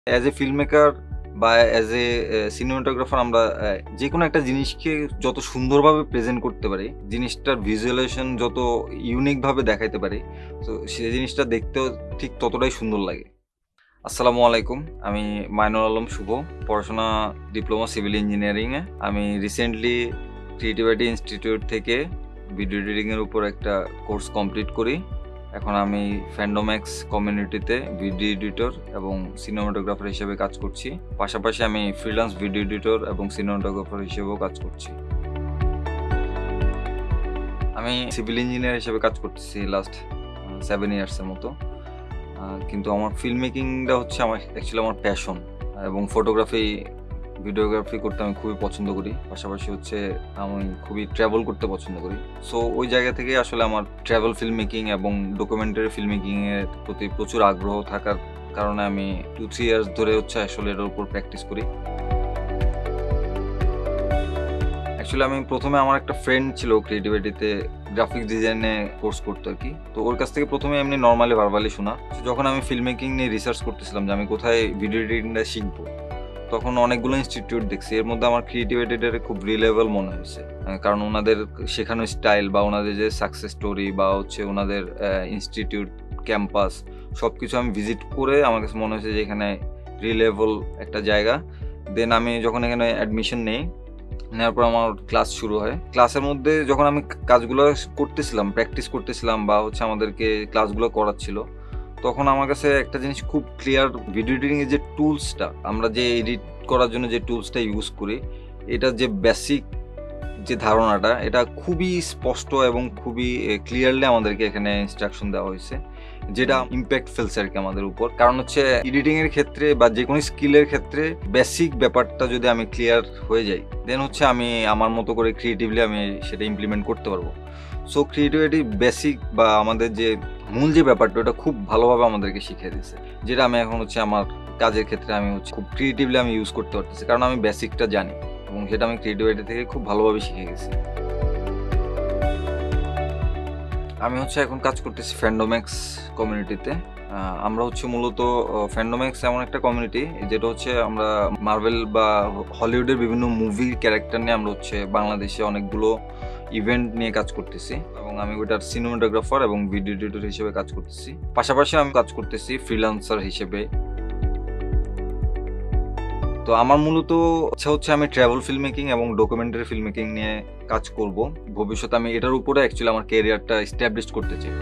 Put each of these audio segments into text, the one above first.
As a film maker বা as a cinematographer আমরা যেকোনো একটা জিনিসকে যত সুন্দরভাবে প্রেজেন্ট করতে পারি, জিনিসটার ভিজুয়ালাইজেশন যত ইউনিকভাবে দেখাইতে পারি, তো সেই জিনিসটা দেখতেও ঠিক ততটাই সুন্দর লাগে। আসসালামু আলাইকুম। আমি মাইনুল আলম শুভ। পড়াশোনা ডিপ্লোমা সিভিল ইঞ্জিনিয়ারিংয়ে। আমি রিসেন্টলি ক্রিয়েটিভিটি ইনস্টিটিউট থেকে ভিডিও এডিটিংয়ের উপর একটা কোর্স কমপ্লিট করি। এখন আমি ফ্যান্ডোম্যাক্স কমিউনিটিতে ভিডিও এডিটর এবং সিনেমাটোগ্রাফার হিসেবে কাজ করছি। পাশাপাশি আমি ফ্রিল্যান্স ভিডিও এডিটর এবং সিনেমাটোগ্রাফার হিসেবেও কাজ করছি। আমি সিভিল ইঞ্জিনিয়ার হিসেবে কাজ করতেছি লাস্ট 7 ইয়ার্সের মতো। কিন্তু আমার ফিল্ম মেকিংটা হচ্ছে অ্যাকচুয়ালি আমার প্যাশন, এবং ভিডিওগ্রাফি করতে আমি খুবই পছন্দ করি। পাশাপাশি হচ্ছে আমি খুবই ট্রাভেল করতে পছন্দ করি। সো ওই জায়গা থেকে আসলে আমার ট্রাভেল ফিল্ম মেকিং এবং ডকুমেন্টারি ফিল্ম মেকিংয়ের প্রতি প্রচুর আগ্রহ থাকার কারণে আমি 2-3 ইয়ার্স ধরে হচ্ছে আসলে এটার উপর প্র্যাকটিস করি। অ্যাকচুয়ালি আমি প্রথমে আমার একটা ফ্রেন্ড ছিল ক্রিয়েটিভিটিতে গ্রাফিক্স ডিজাইনে কোর্স করতো আর কি। তো ওর কাছ থেকে প্রথমে এমনি নর্মালি ভার্বালি শোনা। যখন আমি ফিল্ম মেকিং নিয়ে রিসার্চ করতেছিলাম যে আমি কোথায় ভিডিও এডিটিংটা শিখবো, তখন অনেকগুলো ইনস্টিটিউট দেখছি। এর মধ্যে আমার ক্রিয়েটিভিটিটা খুব রিলেভেল মনে হয়েছে, কারণ ওনাদের শেখানোর স্টাইল বা ওনাদের যে সাকসেস স্টোরি বা হচ্ছে ওনাদের ইনস্টিটিউট ক্যাম্পাস সব কিছু আমি ভিজিট করে আমার কাছে মনে হয়েছে যে এখানে রিলেভেল একটা জায়গা। দেন আমি যখন এখানে অ্যাডমিশন নেওয়ার পর আমার ক্লাস শুরু হয়। ক্লাসের মধ্যে যখন আমি কাজগুলো করতেছিলাম, প্র্যাকটিস করতেছিলাম বা হচ্ছে আমাদেরকে ক্লাসগুলো করাচ্ছিল, তখন আমার কাছে একটা জিনিস খুব ক্লিয়ার, ভিডিও এডিটিংয়ের যে টুলসটা, আমরা যে এডিট করার জন্য যে টুলসটা ইউজ করি, এটার যে বেসিক যে ধারণাটা, এটা খুবই স্পষ্ট এবং খুবই ক্লিয়ারলি আমাদেরকে এখানে ইনস্ট্রাকশন দেওয়া হয়েছে, যেটা ইম্প্যাক্ট ফেলছে আর কি আমাদের উপর। কারণ হচ্ছে এডিটিংয়ের ক্ষেত্রে বা যে কোনো স্কিলের ক্ষেত্রে বেসিক ব্যাপারটা যদি আমি ক্লিয়ার হয়ে যাই, দেন হচ্ছে আমি আমার মতো করে ক্রিয়েটিভলি আমি সেটা ইমপ্লিমেন্ট করতে পারবো। সো ক্রিয়েটিভিটি বেসিক বা আমাদের যে মূল যে ব্যাপারটা, ওটা খুব ভালোভাবে আমাদেরকে শিখিয়ে দিচ্ছে, যেটা আমি এখন হচ্ছে আমার কাজের ক্ষেত্রে আমি হচ্ছে খুব ক্রিয়েটিভলি আমি ইউজ করতে পারতেছি, কারণ আমি বেসিকটা জানি এবং সেটা আমি ক্রিয়েটিভিটি থেকে খুব ভালোভাবে শিখে গেছি। আমি হচ্ছে এখন কাজ করতেছি ফ্যান্ডোম্যাক্স কমিউনিটিতে। আমরা হচ্ছে মূলত ফ্যান্ডোম্যাক্স এমন একটা কমিউনিটি যেটা হচ্ছে আমরা মার্ভেল বা হলিউডের বিভিন্ন মুভির ক্যারেক্টার নিয়ে আমরা হচ্ছে বাংলাদেশে অনেকগুলো ইভেন্ট নিয়ে কাজ করতেছি, এবং আমি ওইটার সিনেমাটোগ্রাফার এবং ভিডিও এডিটর হিসেবে কাজ করতেছি। পাশাপাশি আমি কাজ করতেছি ফ্রিল্যান্সার হিসেবে। তো আমার মূলত ইচ্ছা হচ্ছে আমি ট্রাভেল ফিল্ম মেকিং এবং ডকুমেন্টারি ফিল্ম মেকিং নিয়ে কাজ করব ভবিষ্যতে। আমি এটার উপরে অ্যাকচুয়ালি আমার ক্যারিয়ারটা এস্টাবলিশ করতে চাই।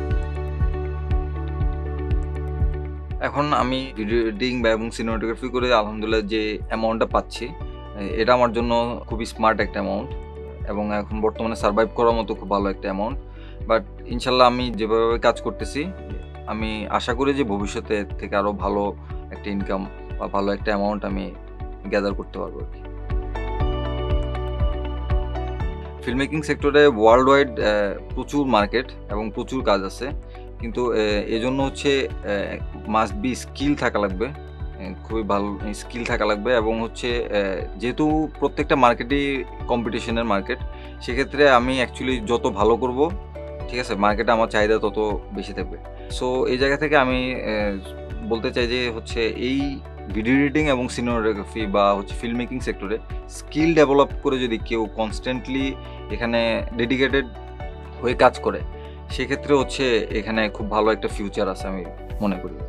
এখন আমি ভিডিও এডিটিং বা এবং সিনেমাটোগ্রাফি করে আলহামদুলিল্লাহ যে অ্যামাউন্টটা পাচ্ছি, এটা আমার জন্য খুবই স্মার্ট একটা অ্যামাউন্ট, এবং এখন বর্তমানে সার্ভাইভ করার মতো খুব ভালো একটা অ্যামাউন্ট। বাট ইনশাল্লাহ আমি যেভাবে কাজ করতেছি, আমি আশা করি যে ভবিষ্যতে এর থেকে আরও ভালো একটা ইনকাম বা ভালো একটা অ্যামাউন্ট আমি গ্যাদার করতে পারবো আর কি। ফিল্ম মেকিং সেক্টরে ওয়ার্ল্ড ওয়াইড প্রচুর মার্কেট এবং প্রচুর কাজ আছে, কিন্তু এজন্য হচ্ছে মাস্ট বি স্কিল থাকা লাগবে, খুবই ভালো স্কিল থাকা লাগবে। এবং হচ্ছে যেহেতু প্রত্যেকটা মার্কেটই কম্পিটিশনের মার্কেট, সেক্ষেত্রে আমি অ্যাকচুয়ালি যত ভালো করব, ঠিক আছে, মার্কেটে আমার চাহিদা তত বেশি থাকবে। সো এই জায়গা থেকে আমি বলতে চাই যে হচ্ছে এই ভিডিও এডিটিং এবং সিনেমাটোগ্রাফি বা হচ্ছে ফিল্ম মেকিং সেক্টরে স্কিল ডেভেলপ করে যদি কেউ কনস্ট্যান্টলি এখানে ডেডিকেটেড হয়ে কাজ করে, সেক্ষেত্রে হচ্ছে এখানে খুব ভালো একটা ফিউচার আছে আমি মনে করি।